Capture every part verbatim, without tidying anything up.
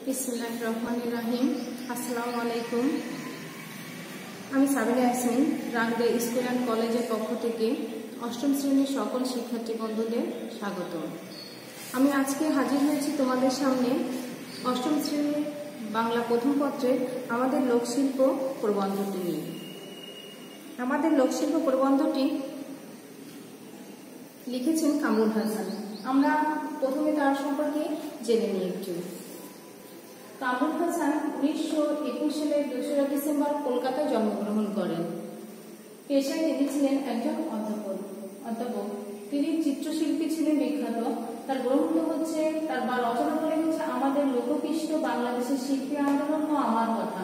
বিসমিল্লাহির রহমানির রহিম। আসসালামু আলাইকুম। আমি সাবিনা ইয়াসমিন রাঙ্গা স্কুল অ্যান্ড কলেজের পক্ষ থেকে অষ্টম শ্রেণীর সকল শিক্ষার্থী বন্ধুদের স্বাগত। আমি আজকে হাজির হয়েছি তোমাদের সামনে অষ্টম শ্রেণীর বাংলা প্রথম পত্রের আমাদের লোকশিল্প প্রবন্ধটি নিয়ে। আমাদের লোকশিল্প প্রবন্ধটি লিখেছেন কামরুল হাসান। আমরা প্রথমে তার সম্পর্কে জেনে নিই একটু। কামরুল হাসান উনিশশো একুশ সালের দোসরা ডিসেম্বর কলকাতায় জন্মগ্রহণ করেন। পেশায় তিনি ছিলেন একজন অধ্যাপক অধ্যাপক তিনি চিত্রশিল্পী ছিলেন বিখ্যাত। তার গ্রন্থ হচ্ছে তার বা রচনাগুলি হচ্ছে আমাদের লোককৃষ্ট, বাংলাদেশের শিল্পী আন্দোলন ও আমার কথা।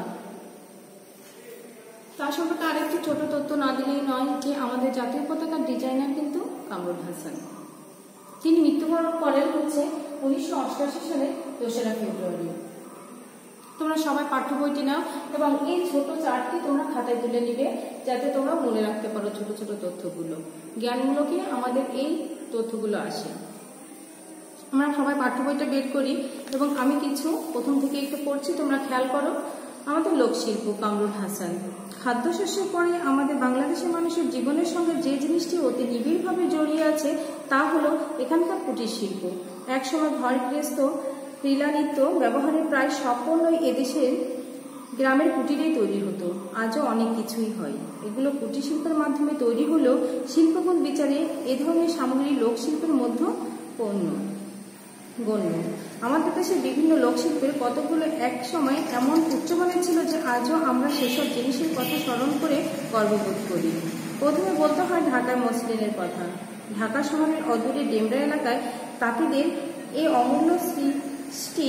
তার সম্পর্কে আরেকটি ছোট তথ্য না দিলেই নয় যে আমাদের জাতীয় পতাকার ডিজাইনার কিন্তু কামরুল হাসান। তিনি মৃত্যুবরণ করেন হচ্ছে উনিশশো অষ্টআশি সালে দোসরা ফেব্রুয়ারি। তোমরা সবাই পাঠ্য বইটি নাও এবং এই ছোট চার্টটি তোমরা খাতায় তুলে নিবে যাতে তোমরা মনে রাখতে পারো ছোট ছোট তথ্যগুলো। জ্ঞানমূলকে আমাদের এই তথ্যগুলো আসে। আমরা সবাই পাঠ্য বইটা বের করি এবং আমি কিছু প্রথম থেকে একটু পড়ছি, তোমরা খেয়াল করো। আমাদের লোকশিল্প কামরুল হাসান। খাদ্যশস্যের পরে আমাদের বাংলাদেশের মানুষের জীবনের সঙ্গে যে জিনিসটি অতি নিবিড়ভাবে জড়িয়ে আছে তা হলো এখানকার কুটির শিল্প। একসময় ঘর গৃহস্থ ক্রীড়ানৃত্য ব্যবহারের প্রায় সম্পূর্ণই এদেশের গ্রামের কুটিরেই তৈরি হতো। আজও অনেক কিছুই হয়। এগুলো কুটির শিল্পের মাধ্যমে তৈরি হলেও শিল্পগুণ বিচারে এ ধরনের সামগ্রী লোকশিল্পের মধ্যে পণ্য গণ্য। আমাদের দেশের বিভিন্ন লোকশিল্পের কতগুলো এক সময় এমন উচ্চমানের ছিল যে আজও আমরা সেসব জিনিসের কথা স্মরণ করে গর্ববোধ করি। প্রথমে বলতে হয় ঢাকার মসলিনের কথা। ঢাকা শহরের অদূরে ডেমরা এলাকায় তাঁতিদের এই অমূল্য সৃষ্টি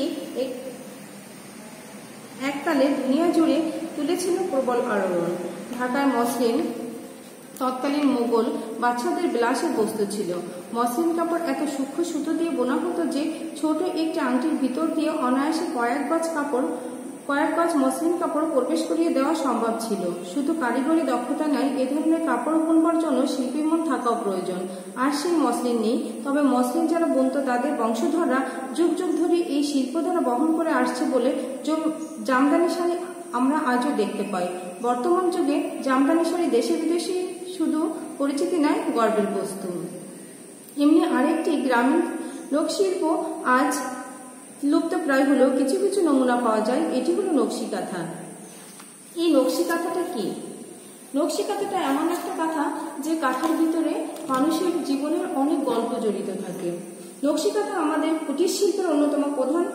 এককালে দুনিয়া জুড়ে তুলেছিল প্রবল আলোড়ন। ঢাকার মসলিন তৎকালীন মোগল বাদশাদের বিলাসের বস্তু ছিল। মসলিন কাপড় এত সূক্ষ্ম সুতো দিয়ে বোনা হতো যে ছোট একটি আংটির ভিতর দিয়ে অনায়াসে কয়েক গজ কাপড় কয়েক গজ মসলিন কাপড় প্রবেশ করিয়ে দেওয়া সম্ভব ছিল। শুধু কারিগরি দক্ষতা নয়, এ ধরনের কাপড় বুনবার জন্য শিল্পীর মন থাকাও প্রয়োজন। আর সেই মসলিন নেই, তবে মসলিন যারা বুনত তাদের বংশধররা যুগ যুগ ধরে এই শিল্পধারা বহন করে আসছে বলে জামদানি শাড়ি আমরা আজও দেখতে পাই। বর্তমান যুগে জামদানি শাড়ি দেশে বিদেশে শুধু পরিচিতি নয়, গর্বের বস্তু। এমনি আরেকটি গ্রামীণ লোকশিল্প আজ লুপ্ত প্রায় হলেও কিছু কিছু নমুনা পাওয়া যায়। এটি হলো নকশি কাঁথা। এই নকশি কাঁথাটা কি? নকশি কাঁথাটা এমন একটা কাঁথা যে কাঁথার ভিতরে মানুষের জীবনের অনেক গল্প জড়িত থাকে। নকশি কাঁথা আমাদের কুটির শিল্পের অন্যতম প্রধান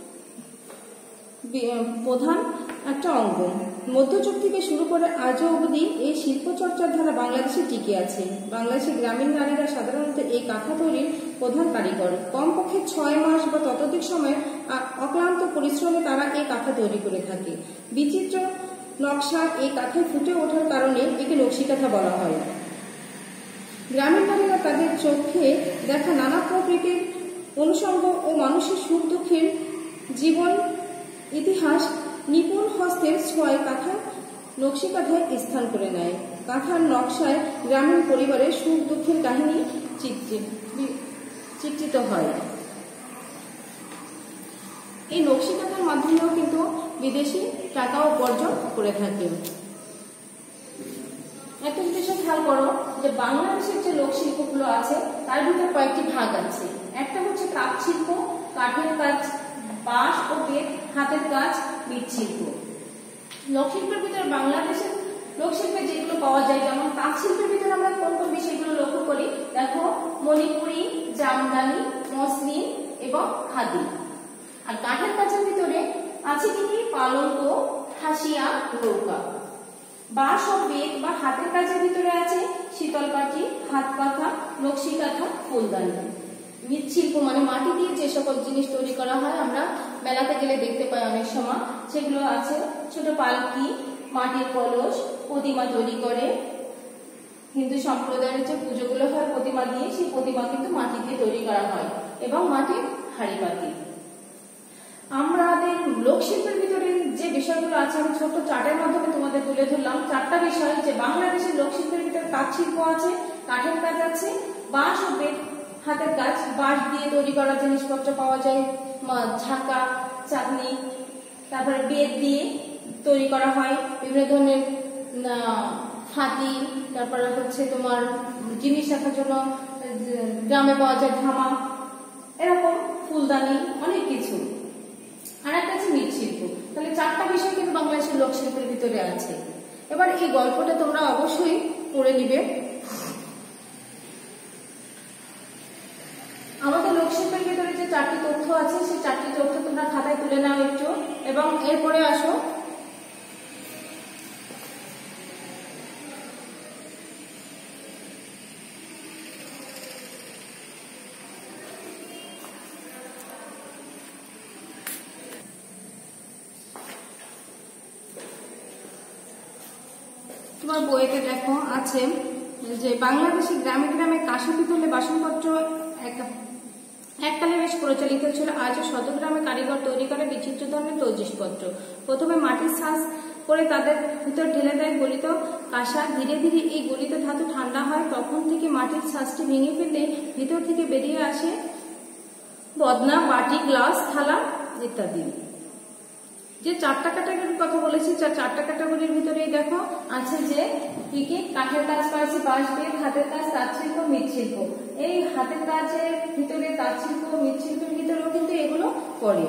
প্রধান একটা অঙ্গ। মধ্যযুগ থেকে শুরু করে আজও অবধি এই শিল্পচর্চার ধারা বাংলাদেশে টিকে আছে। বাংলাদেশের গ্রামীণ নারীরা সাধারণত এই কাঁথা তৈরির প্রধান কারিগর। কমপক্ষে ছয় মাস বা ততোধিক সময় অক্লান্ত পরিশ্রমে তারা এই কাঁথা তৈরি করে থাকে। বিচিত্র নকশা এই কাঁথায় ফুটে ওঠার কারণে একে নকশি কাঁথা বলা হয়। গ্রামীণ নারীরা তাদের চোখে দেখা নানা প্রকৃতির অনুষঙ্গ ও মানুষের সুখ দুঃখের জীবন ইতিহাস নিপুণ হস্তের ছোঁয়ায় কাঁথা নকশি কাঁথায় স্থান করে নেয়। কাঁথার নকশায় গ্রামীণ পরিবারের সুখ দুঃখের কাহিনী চিত্রিত হয়। এই নকশি কাঁথার মাধ্যমেও কিন্তু বিদেশি টাকা উপার্জন করে থাকে। একটা জিনিস খেয়াল করো যে বাংলাদেশের যে লোকশিল্পগুলো আছে তার ভিতরে কয়েকটি ভাগ আছে। একটা হচ্ছে তাঁত শিল্প, কাঠের কাজ, বাঁশ ও বেত, হাতের কাজ, মৃৎশিল্প। লোকশিল্পের ভিতরে বাংলাদেশের লোকশিল্পে যেগুলো পাওয়া যায়, যেমন তাঁত শিল্পের ভিতরে আমরা কোন কোন বিষয়গুলো লক্ষ্য করি দেখো, মণিপুরি, জামদানি, মসলিন এবং খাদি। আর কাঠের কাজের ভিতরে আছে কি কি? পালঙ্ক, হাসিয়া, নৌকা। বাঁশ ও বেত বা হাতের কাজের ভিতরে আছে শীতলপাটি, হাত কাঁথা, নকশি কাঁথা, ফুলদানি। মৃৎশিল্প মানে মাটি দিয়ে যে সকল জিনিস তৈরি করা হয়, আমরা মেলাতে গেলে দেখতে পাই অনেক সময়, সেগুলো আছে ছোট পালকি, মাটির কলস, প্রতিমা তৈরি করে। হিন্দু সম্প্রদায়ের যে পুজোগুলো হয় প্রতিমা দিয়ে, সেই প্রতিমা কিন্তু মাটি দিয়ে তৈরি করা হয়, এবং মাটির হাঁড়িপাতি। আমাদের লোকশিল্পের ভিতরে যে বিষয়গুলো আছে আমি ছোট চার্টের মাধ্যমে তোমাদের তুলে ধরলাম। চারটা বিষয় যে বাংলাদেশের লোকশিল্পের ভিতরে তাঁত শিল্প আছে, কাঠের কাজ আছে, বাঁশ ও বেত হাতের কাজ, বাঁশ দিয়ে তৈরি করা জিনিসপত্র পাওয়া যায়, ঝাঁকা, চাটনি, তারপরে বেত দিয়ে তৈরি করা হয় বিভিন্ন ধরনের হাতি, তারপরে হচ্ছে তোমার জিনিস রাখার জন্য গ্রামে পাওয়া যায় ধামা, এরকম ফুলদানি, অনেক কিছু। আর একটা আছে মৃৎশিল্প। তাহলে চারটা বিষয় কিন্তু বাংলাদেশের লোকশিল্পের ভিতরে আছে। এবার এই গল্পটা তোমরা অবশ্যই পড়ে নিবে। আমাদের লোকশিল্পের ভিতরে যে চারটি তথ্য আছে সেই চারটি তথ্য তোমরা খাতায় তুলে নাও একটু, এবং এরপরে আসো তোমার বইতে দেখো আছে যে বাংলাদেশের গ্রামে গ্রামে কাঁসা পিতলের বাসনপত্র এককালে বেশ প্রচলিত ছিল। আজও শত গ্রামে কারিগর তৈরি করে বিচিত্র ধরনের তৈজসপত্র। প্রথমে মাটির ছাঁচ করে তাদের ভিতর ঢেলে দেয় গলিত কাঁসা। ধীরে ধীরে এই গলিত ধাতু ঠান্ডা হয়, তখন থেকে মাটির ছাঁচটি ভেঙে ফেললে ভিতর থেকে বেরিয়ে আসে বদনা, বাটি, গ্লাস, থালা ইত্যাদি। যে চারটা ক্যাটাগরির কথা বলেছি, চারটা ক্যাটাগরির ভিতরেই দেখো আছে যে কি কি কাঠের কাজ পাইছি, বাঁশ বেত, হাতের কাজ, তাঁতশিল্প, মৃৎশিল্প। এই হাতের কাজের ভিতরে তাঁতশিল্প, মৃৎশিল্পের ভিতরেও কিন্তু এগুলো পড়ে।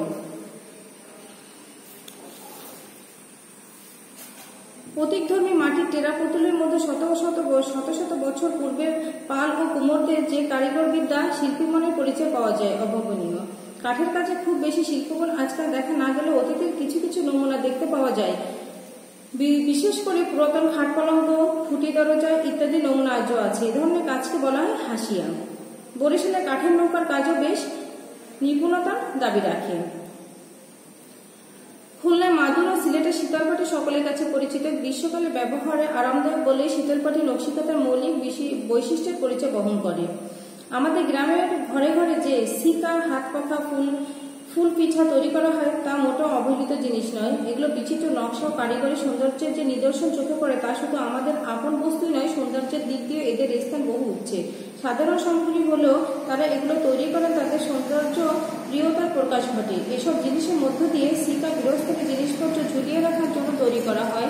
প্রতীকধর্মী মাটির টেরা পুতুলের মধ্যে শত শত শত শত বছর পূর্বের পাল ও কুমোরদের যে কারিগর বিদ্যা, শিল্পী মনের পরিচয় পাওয়া যায় অভাবনীয়। কাঠের কাজে খুব বেশি শিল্পগুণ আজকাল দেখা না গেলেও অতীতের কিছু কিছু নমুনা দেখতে পাওয়া যায়। বিশেষ করে পুরাতন খাট পলঙ্ক, খুঁটি দরজা ইত্যাদি নমুনা আজও আছে। এই ধরনের কাজকে বলা হয় হাসিয়া। বরিশালে কাঠের নৌকার কাজও বেশ নিপুণতার দাবি রাখে। খুলনায় মাদুর ও সিলেটের শীতলপাটি সকলের কাছে পরিচিত। গ্রীষ্মকালে ব্যবহারে আরামদায়ক বলে শীতলপাটি নকশিকাতার মৌলিক বৈশিষ্ট্যের পরিচয় বহন করে। আমাদের গ্রামের ঘরে ঘরে যে সিকা, হাত পাখা, ফুল ফুল পিঠা তৈরি করা হয় তা মোটেও অবহেলিত জিনিস নয়। এগুলো বিচিত্র নকশা ও কারিগরি সৌন্দর্যের যে নিদর্শন চোখে পড়ে তা শুধু আমাদের আপন বস্তুই নয়, সৌন্দর্যের দিক দিয়ে এদের স্থান বহু উঠছে। সাধারণ সামগ্রী হলেও তারা এগুলো তৈরি করেন তাদের সৌন্দর্য প্রিয়তার প্রকাশ ঘটে। এসব জিনিসের মধ্য দিয়ে সিকা গৃহস্থলী জিনিসপত্র ঝুলিয়ে রাখার জন্য তৈরি করা হয়।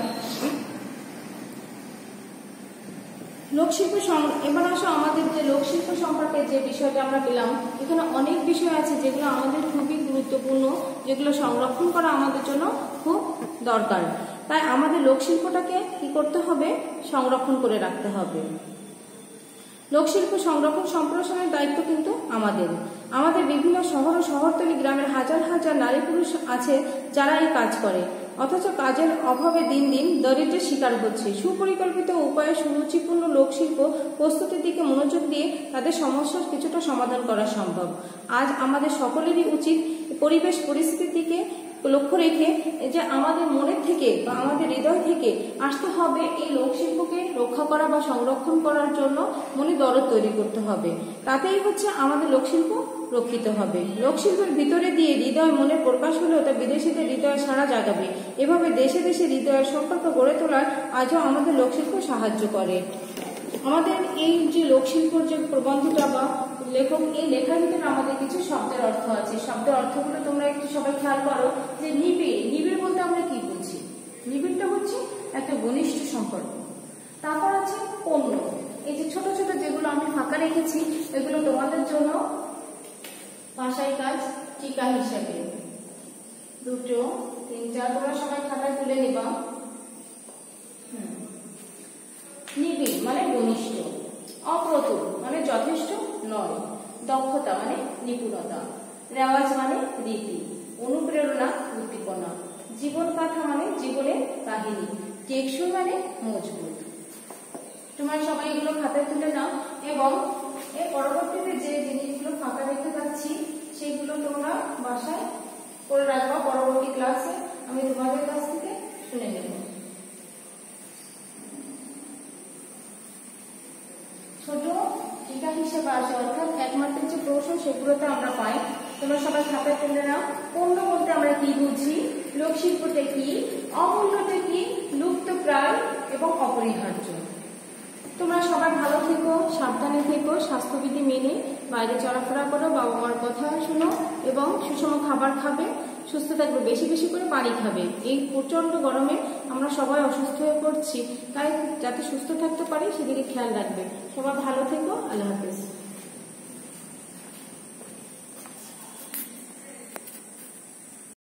লোকশিল্প। এবার আসো আমাদের যে লোকশিল্প সম্পর্কে যে বিষয়টা আমরা পেলাম, এখানে অনেক বিষয় আছে যেগুলো আমাদের খুবই গুরুত্বপূর্ণ, যেগুলো সংরক্ষণ করা আমাদের জন্য খুব দরকার। তাই আমাদের লোকশিল্পটাকে কি করতে হবে? সংরক্ষণ করে রাখতে হবে। লোকশিল্প সংরক্ষণ সম্প্রসারণের দায়িত্ব কিন্তু আমাদের। আমাদের বিভিন্ন শহর ও শহরতলি গ্রামের হাজার হাজার নারী পুরুষ আছে যারা এই কাজ করে, অথচ কাজের অভাবে দিন দিন দরিদ্রের শিকার হচ্ছে। সুপরিকল্পিত উপায়ে সুরুচিপূর্ণ লোকশিল্প প্রস্তুতির দিকে মনোযোগ দিয়ে তাদের সমস্যার কিছুটা সমাধান করা সম্ভব। আজ আমাদের সকলেরই উচিত পরিবেশ পরিস্থিতির দিকে লক্ষ্য রেখে যে আমাদের মনের থেকে বা আমাদের হৃদয় থেকে আসতে হবে এই লোকশিল্পকে রক্ষা করা বা সংরক্ষণ করার জন্য মনে দরদ তৈরি করতে হবে। তাতেই হচ্ছে আমাদের লোকশিল্প রক্ষিত হবে। লোকশিল্পের ভিতরে দিয়ে হৃদয় মনে প্রকাশ হলেও তা বিদেশিদের হৃদয় সাড়া জাগাবে। এভাবে দেশে দেশে হৃদয়ের সম্পর্ক গড়ে তোলার আজও আমাদের লোকশিল্প সাহায্য করে। আমাদের এই যে লোকশিল্পর যে প্রবন্ধটা বা লেখক, এই লেখার ভিতরে আমাদের কিছু শব্দের অর্থ আছে। শব্দের অর্থগুলো তোমরা একটু সবাই খেয়াল করো। যে নিবিড়, নিবিড় বলতে আমরা কি বুঝি? নিবিড়টা হচ্ছে একটা ঘনিষ্ঠ সম্পর্ক। তারপর আছে পণ্য। এই যে ছোট ছোট যেগুলো আমি ফাঁকা রেখেছি এগুলো তোমাদের জন্য ভাষায় কাজ টিকা হিসাবে দুটো তিন চার তোমরা সবাই খাতায় তুলে নিবা। নিবিড় মানে ঘনিষ্ঠ, অপ্রতুল মানে যথেষ্ট নয়, দক্ষতা মানে নিপুণতা, রেওয়াজ মানে রীতি, অনুপ্রেরণা উদ্দীপনা, জীবন কথা মানে জীবনের কাহিনী, টেকসই মানে মজবুত। তোমরা সবাই এগুলো খাতায় তুলে নাও এবং এর পরবর্তীতে যে জিনিসগুলো ফাঁকা রেখে যাচ্ছি সেগুলো তোমরা বাসায় করে রাখবা। পরবর্তী ক্লাসে আমি তোমাদের কাছ থেকে শুনে নেব। ছোট টিকা হিসেবে আসে, অর্থাৎ একমাত্র যে প্রশ্ন সেগুলোতে আমরা পাই। তোমরা সবাই খাতায় তুলে নাও। পণ্য বলতে আমরা কি বুঝি, লোকশিল্পটা কি, অমূল্যটা কি, লুপ্ত প্রায় এবং অপরিহার্য। তোমরা সবাই ভালো থেকো, সাবধানে থেকো, স্বাস্থ্যবিধি মেনে বাইরে চলাফেরা করো, বাবা মার কথা শোনো এবং সুষম খাবার খাবে। সুস্থ থাকবে, বেশি বেশি করে পানি খাবে। এই প্রচন্ড গরমে আমরা সবাই অসুস্থ হয়ে পড়ছি, তাই যাতে সুস্থ থাকতে পারি সেদিকে খেয়াল রাখবে। সবাই ভালো থেকো, আল্লাহ হাফেজ।